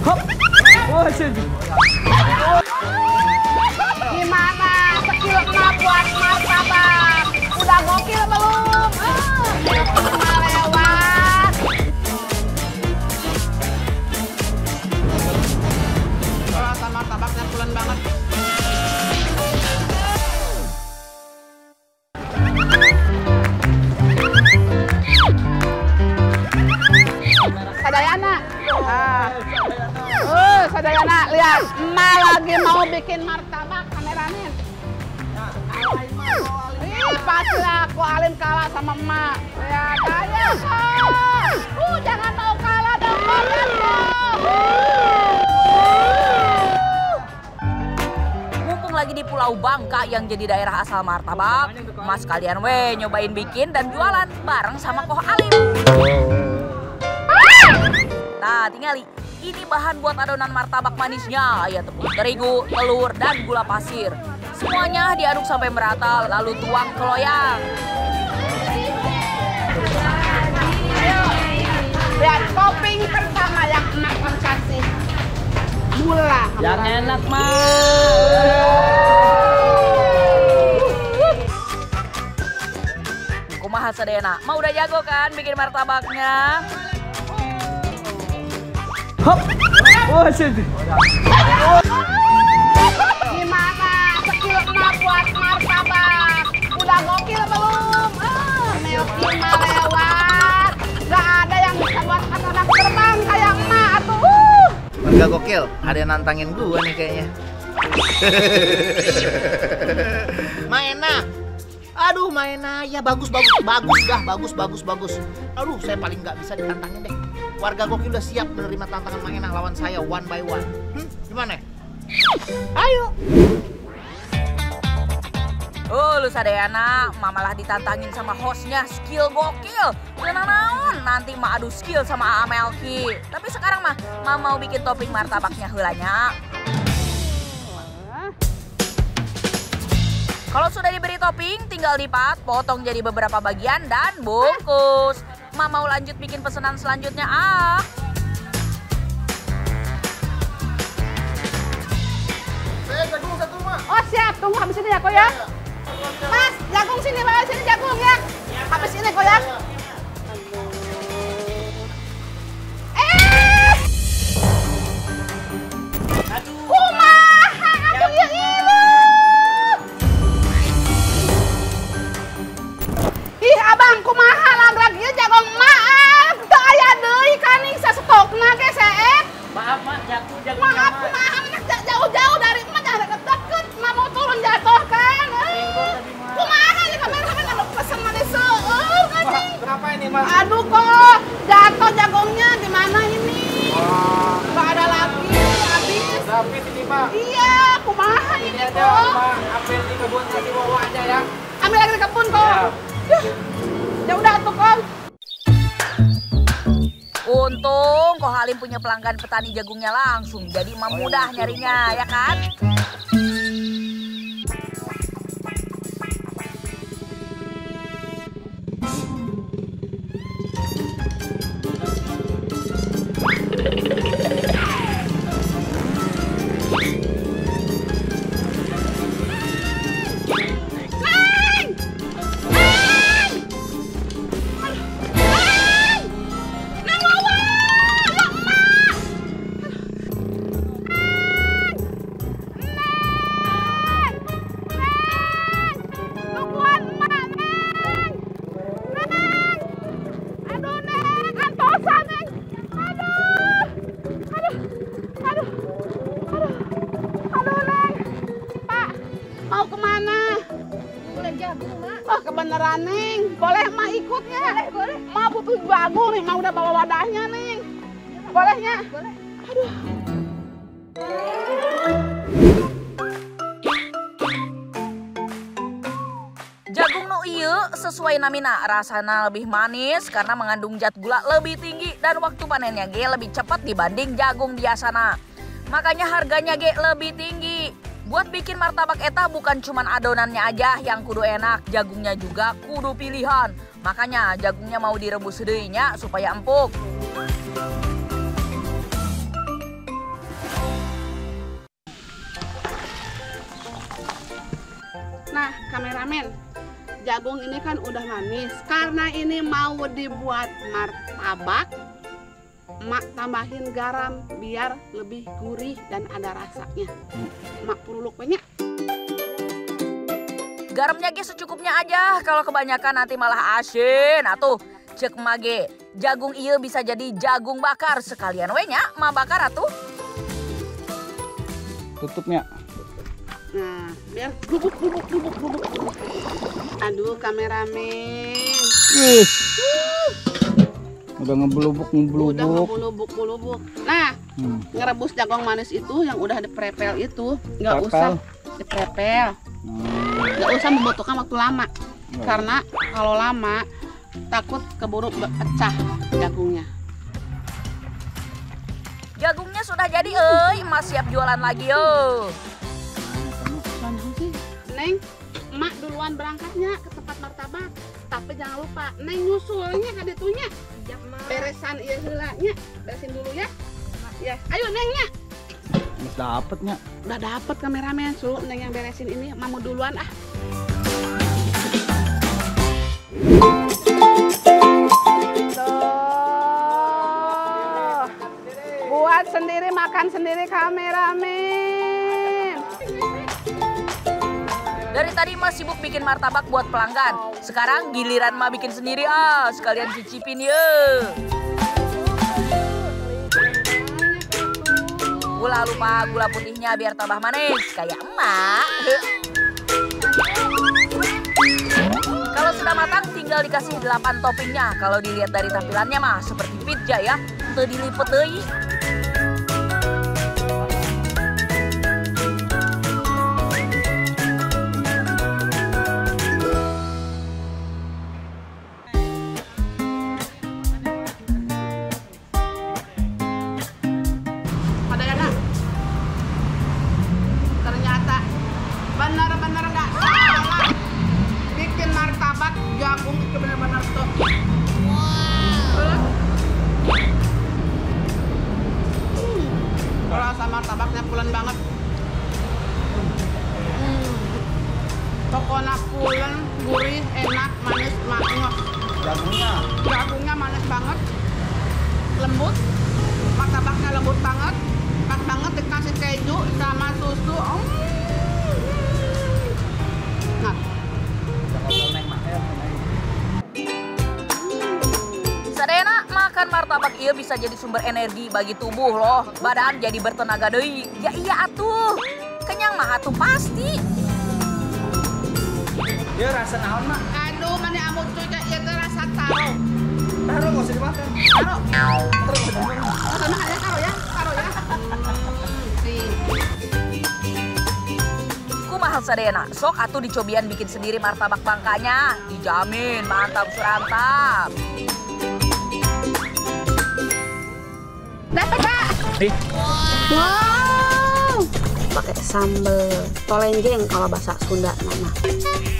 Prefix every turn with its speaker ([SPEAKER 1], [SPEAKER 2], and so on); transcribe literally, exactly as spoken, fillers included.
[SPEAKER 1] Hop. Oh, sini.
[SPEAKER 2] Gimana skill emak buat martabak? Udah gokil belum? Ah, cuma lewat. Rasa martabaknya pulen banget. Sadayana. Ah. Uh, Sadayana, lihat. Emak lagi mau bikin martabak, kameranya. Ih, pasti aku Alim kalah sama emak. Lihat aja, kok. Uh, jangan mau kalah dong, lihat dong.
[SPEAKER 3] Mumpung lagi di Pulau Bangka yang jadi daerah asal martabak, Mas kalian weh nyobain bikin dan jualan bareng sama Koh Alim. Nah, tingali. Ini bahan buat adonan martabak manisnya, ya tepung terigu, telur, dan gula pasir. Semuanya diaduk sampai merata, lalu tuang ke loyang.
[SPEAKER 2] Lihat topping pertama yang emak akan kasih gula.
[SPEAKER 1] Yang enak mah.
[SPEAKER 3] Kumaha sadayana, mau udah jago kan bikin martabaknya?
[SPEAKER 1] Hop. Oh, sini.
[SPEAKER 2] Gimana skill emak buat martabak? Udah gokil belum? Ah, Melki mah lewat. Gak ada yang bisa buat martabak terbang kayak emak atuh.
[SPEAKER 4] Enggak gokil, ada yang nantangin gua nih kayaknya. Maena. Aduh, Maena, ya bagus bagus bagus dah, bagus bagus bagus. Aduh, saya paling nggak bisa ditantangin deh. Warga gokil udah siap menerima tantangan Maena lawan saya one by one. Hmm, gimana? Ayo.
[SPEAKER 3] Oh, lu sadayana, mamalah ditantangin sama hostnya skill gokil. Naon, nanti mah adu skill sama Amelki. Tapi sekarang mah, mama mau bikin topping martabaknya heulanya. Kalau sudah diberi topping, tinggal dipat, potong jadi beberapa bagian dan bungkus. Ma mau lanjut bikin pesanan selanjutnya ah.
[SPEAKER 4] Saya jagung satu, Ma.
[SPEAKER 2] Oh siap, tunggu habis ini ya kok ya. Mas, jagung sini, bawa sini jagung ya. Habis ini kok ya. Eh!
[SPEAKER 1] Aduh.
[SPEAKER 2] Kumaha atuh ieu ieu. Ih, abang kumaha lag-lag ieu jagung maaf. Teu aya deui kaning sastokna ge seep.
[SPEAKER 1] Maaf, Mak, jagung jagung.
[SPEAKER 2] Maaf, kumaha jauh-jauh dari emak jangan deket-deket. Emak mau turun jatuh kan. Kumaha ieu kameramen anu pesen manis seueur anjing.
[SPEAKER 1] Kenapa ini, Mak?
[SPEAKER 2] Aduh kok jatuh jagungnya gimana ini?
[SPEAKER 1] Wah,
[SPEAKER 2] Gak ada lagi, habis.
[SPEAKER 1] habis ini, Mak.
[SPEAKER 2] Iya, kumaha
[SPEAKER 1] Ini
[SPEAKER 2] ini
[SPEAKER 1] aja,
[SPEAKER 2] kok.
[SPEAKER 1] Mak. Ambil di kebun tadi bawa aja ya.
[SPEAKER 2] Ambil lagi di kebun kok.
[SPEAKER 1] Ya.
[SPEAKER 2] Yah, ya udah tuh kok.
[SPEAKER 3] Untung Koh Halim punya pelanggan petani jagungnya langsung, jadi mah mudah nyarinya, ya kan?
[SPEAKER 2] Mau kemana? Boleh jagung, Mak. Oh, kebeneran, Neng. Boleh, Mak ikutnya? Boleh, boleh. Mak butuh jagung nih, Mak udah bawa wadahnya, Neng. Bolehnya? Boleh. Aduh.
[SPEAKER 3] Jagung nu ieu sesuai namina, rasana lebih manis karena mengandung zat gula lebih tinggi dan waktu panennya ge lebih cepat dibanding jagung biasana. Makanya harganya ge lebih tinggi. Buat bikin martabak eta bukan cuman adonannya aja yang kudu enak, jagungnya juga kudu pilihan. Makanya jagungnya mau direbus deui nya supaya empuk.
[SPEAKER 2] kameramen, jagung ini kan udah manis. Karena ini mau dibuat martabak, Mak tambahin garam biar lebih gurih dan ada rasanya. Mak perlu banyak.
[SPEAKER 3] Garamnya ge secukupnya aja, kalau kebanyakan nanti malah asin. Atuh, cek mage, jagung iya bisa jadi jagung bakar sekalian we nya, ma bakar atuh.
[SPEAKER 5] Tutupnya.
[SPEAKER 2] Nah, biar bubuk bubuk bubuk bubuk. Aduh, kameramen.
[SPEAKER 5] Wih. Udah ngebelubuk
[SPEAKER 2] Udah
[SPEAKER 5] ngebelubuk.
[SPEAKER 2] ngebulubuk-bulubuk. Nah,
[SPEAKER 5] Hmm.
[SPEAKER 2] ngerebus jagung manis itu yang udah diprepel itu nggak
[SPEAKER 5] Prepel?
[SPEAKER 2] usah diprepel.
[SPEAKER 5] Hmm.
[SPEAKER 2] Nggak usah membutuhkan waktu lama.
[SPEAKER 5] Nggak.
[SPEAKER 2] Karena kalau lama takut keburu pecah jagungnya.
[SPEAKER 3] Jagungnya sudah jadi, euy, Mas siap jualan lagi yo.
[SPEAKER 2] Mana sih? Neng, emak duluan berangkatnya ke tempat martabak. Tapi jangan lupa, Neng nyusulnya ke ditunya. Beresan iya heulanya, beresin dulu ya. Ya, ayo Nengnya.
[SPEAKER 5] Mas dapetnya.
[SPEAKER 2] Udah dapet kameramen, suruh Neng yang beresin ini, Mamu duluan ah. Tuh, buat sendiri, makan sendiri kameramen.
[SPEAKER 3] Dari tadi Mas sibuk bikin martabak buat pelanggan. Sekarang giliran Ma bikin sendiri ah, sekalian cicipin ye. Gula lupa gula putihnya biar tambah manis kayak emak. Kalau sudah matang tinggal dikasih delapan toppingnya. Kalau dilihat dari tampilannya mah seperti pizza ya. Teu dilipet deui.
[SPEAKER 2] Ternyata benar-benar nggak salah bikin martabak jagung itu benar-benar top. Wow. Hmm. Rasa martabaknya pulen banget. Hmm. Pokoknya pulen, gurih, enak, manis, maknyos.
[SPEAKER 5] Jagungnya.
[SPEAKER 2] Jagungnya manis banget, lembut. Martabaknya lembut banget. Pas banget dikasih keju sama susu. Oh. Nah,
[SPEAKER 3] Sadayana makan martabak iya bisa jadi sumber energi bagi tubuh loh. Badan jadi bertenaga deui. Ya iya atuh. Kenyang mah atuh pasti.
[SPEAKER 1] Dia rasa naon mah?
[SPEAKER 2] aduh mana amut cuy ya teh rasa taro.
[SPEAKER 1] Taruh nggak usah dimakan.
[SPEAKER 2] Taro.
[SPEAKER 1] Terus bener.
[SPEAKER 2] Sana aja taro ya, taro ya. Si.
[SPEAKER 3] Kumaha sadayana, sok atuh dicobian bikin sendiri martabak bangkanya. Dijamin mantap surantap.
[SPEAKER 2] Dapat, Pak.
[SPEAKER 1] Nih.
[SPEAKER 2] Wow. Pakai sambal tolenjeng kalau bahasa Sunda nama.